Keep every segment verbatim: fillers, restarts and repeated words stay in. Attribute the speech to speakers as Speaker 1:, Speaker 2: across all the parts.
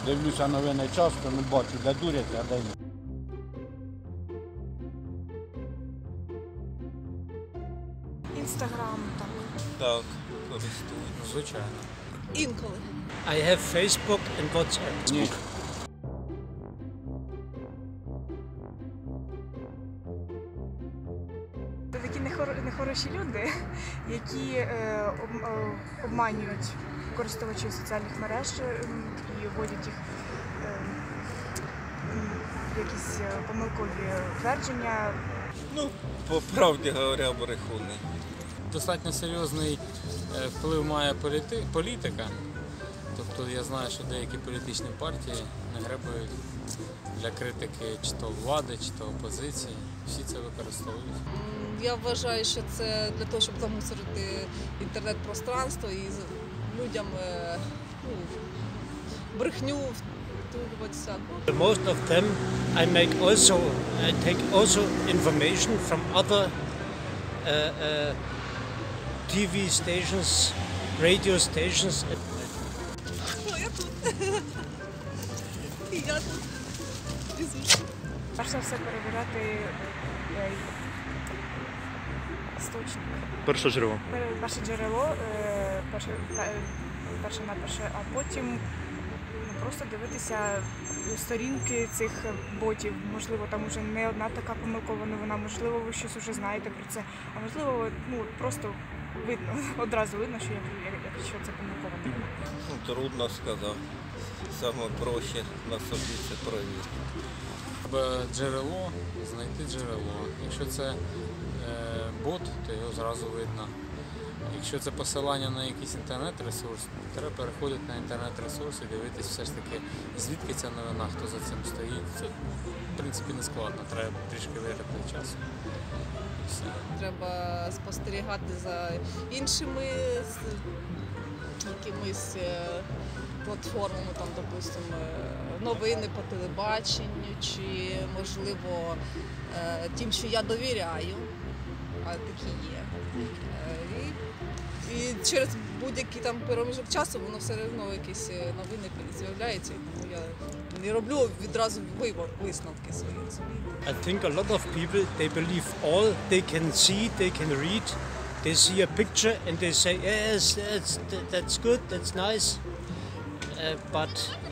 Speaker 1: Дивлюся новини часто, не бачу, де дурять, а де ні.
Speaker 2: Інстаграм так.
Speaker 3: Так, користуюсь.
Speaker 4: Звичайно.
Speaker 2: Інколи.
Speaker 4: I have Facebook and WhatsApp.
Speaker 1: Ні.
Speaker 2: Це такі нехор- нехороші люди, які е, об- е, обманюють користувачів соціальних мереж е, і вводять їх е, м, в якісь е, помилкові твердження.
Speaker 3: Ну, по правді говоря, брехуни.
Speaker 4: Достатньо серйозний е, вплив має політи- політика. Тобто я знаю, що деякі політичні партії не гребують для критики чи то влади, чи то опозиції. Всі це використовують.
Speaker 5: Я вважаю, що це для того, щоб замусорити інтернет-пространство і з- людям е, ну, брехню втулювати всяку.
Speaker 4: Most of them I make also I take also information from other uh, uh, T V stations, radio stations.
Speaker 5: О, я тут. І я тут.
Speaker 2: Перш за все перевіряти е, істочник.
Speaker 6: Перше джерело.
Speaker 2: Пере- Перше джерело, е, перше, пе- перше на перше, а потім ну, просто дивитися сторінки цих ботів. Можливо, там вже не одна така помилкова новина, можливо, ви щось вже знаєте про це, а можливо, ну просто видно, одразу видно, що як- як- якщо це помилкова новина.
Speaker 3: Ну, трудно сказати. Саме проще на собі це перевірити.
Speaker 4: Треба джерело, знайти джерело. Якщо це е, бот, то його зразу видно. Якщо це посилання на якийсь інтернет-ресурс, треба переходити на інтернет-ресурс і дивитися все ж таки, звідки ця новина, хто за цим стоїть. Це, в принципі, не складно, треба трішки витратити часу. І все.
Speaker 5: Треба спостерігати за іншими з- якимись е, платформами, там, допустимо, е, новини по телебаченню, чи, можливо, е, тим, що я довіряю, а такі є. Е, І, і через будь-який там проміжок часу воно все одно якісь е, новини з'являються, і тому я не роблю відразу вибор, висновки свої. розумієте?
Speaker 4: I think a lot of people, they believe all they can see, they can read. They see a picture and they say, yes, that's, that's good, that's nice. Uh, but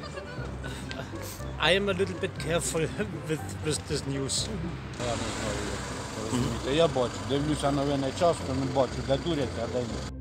Speaker 4: I am a little bit careful with, with this news.
Speaker 1: Я не знаю, як це розумієте. Я бачу, дивлюся новини часто, не бачу, де дурять, а де ні.